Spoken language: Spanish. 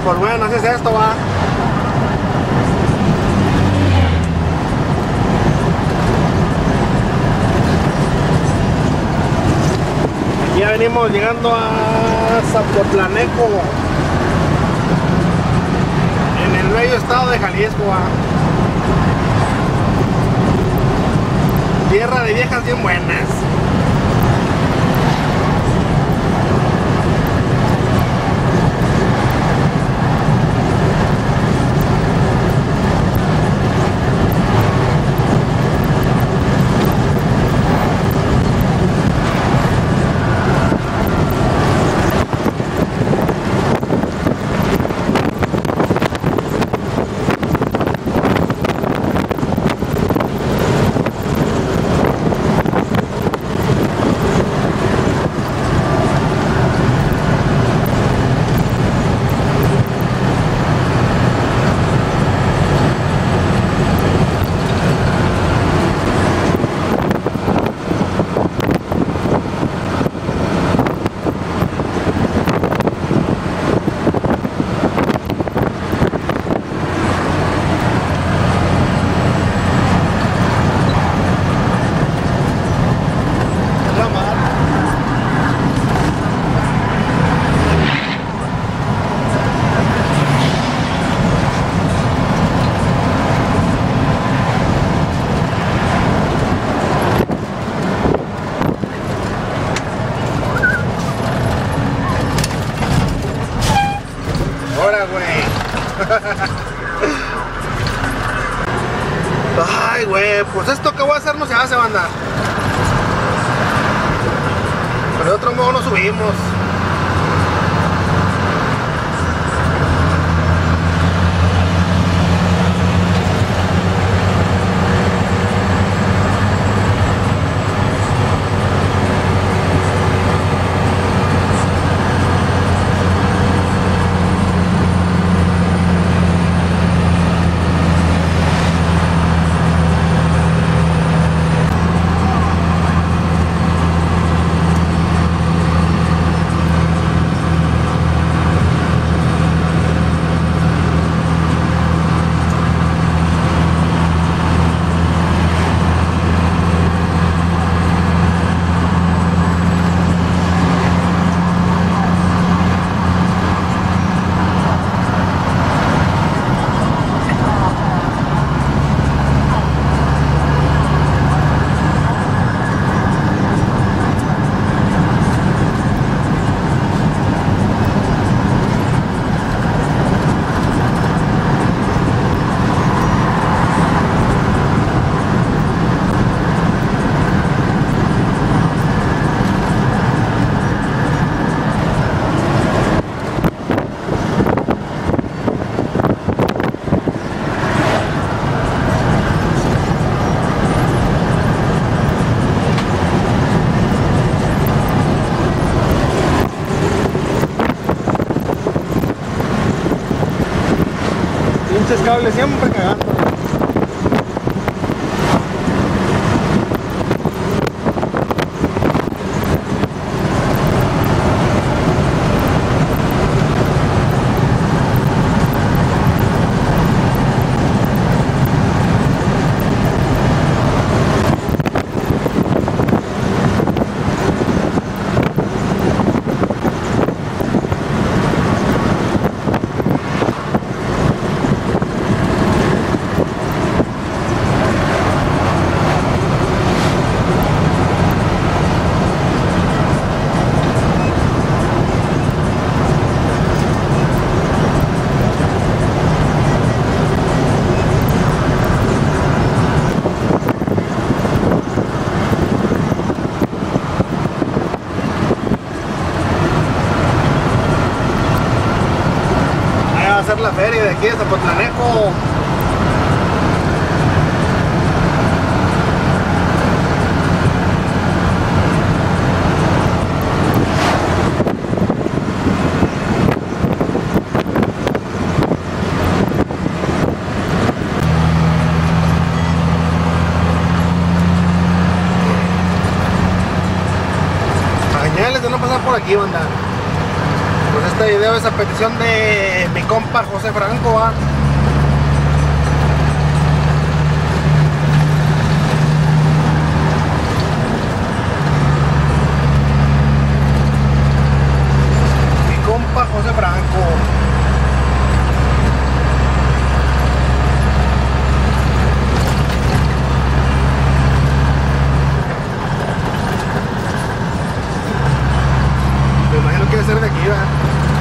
pues bueno, así es esto, va. Aquí ya venimos llegando a Zapotlanejo, en el bello estado de Jalisco, va. Tierra de viejas bien buenas. Ay, güey, pues esto que voy a hacer no se hace, banda. Pero de otro modo no subimos. Pinches cables siempre cagando. Hacer la feria de aquí de Zapotlanejo. Señales de no pasar por aquí, banda. Pues este video es a petición de mi compa José Franco, ¿va? Mi compa José Franco. Me imagino que debe ser de aquí, ¿verdad?